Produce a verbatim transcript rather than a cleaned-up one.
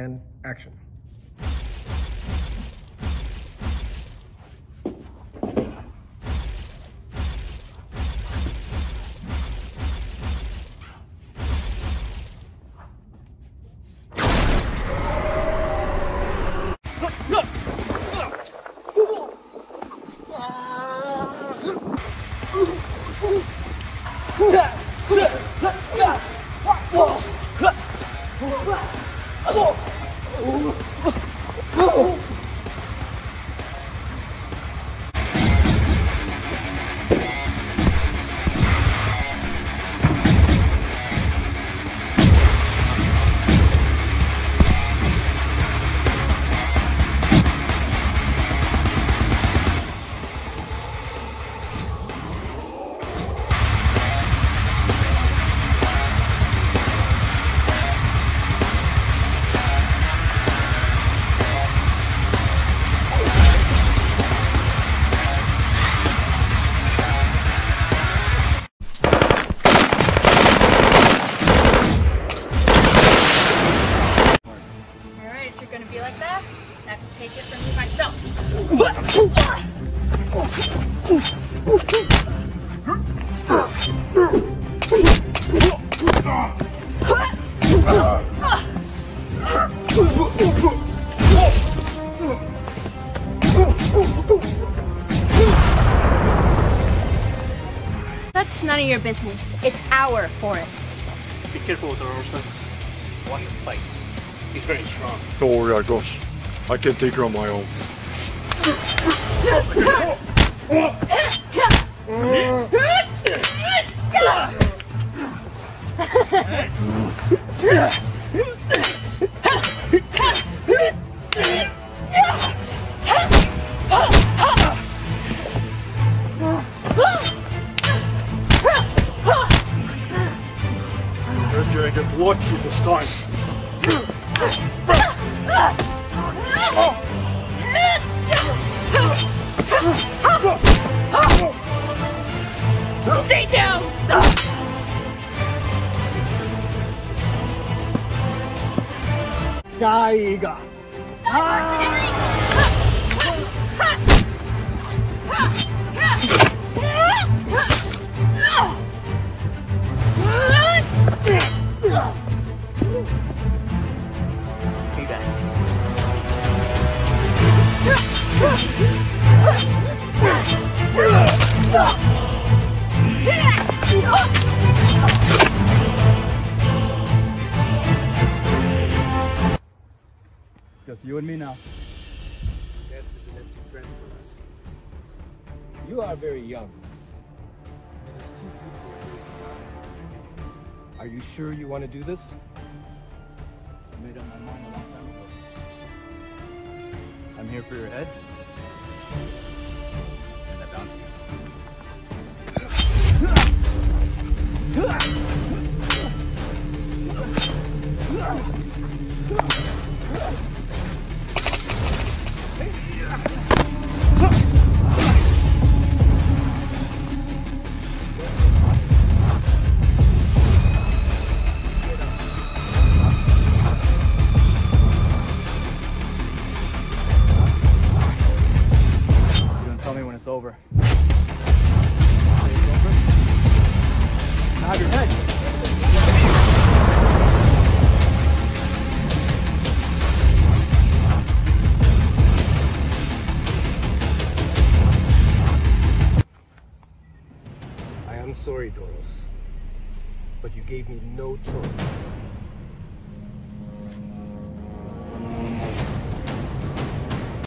and action. That's none of your business. It's our forest. Be careful with the horses. Want to fight. He's very strong. Don't worry, I gosh. I can take her on my own. You're gonna get lucky this time. Stay down! Tiger! See that? Just you and me now. Death is an empty friend for us. You are very young. It is too beautiful. Are you sure you want to do this? I made up my mind a long time ago. I'm here for your head. And I bounty over. It's over. Now have your head. I am sorry, Doros, but you gave me no choice.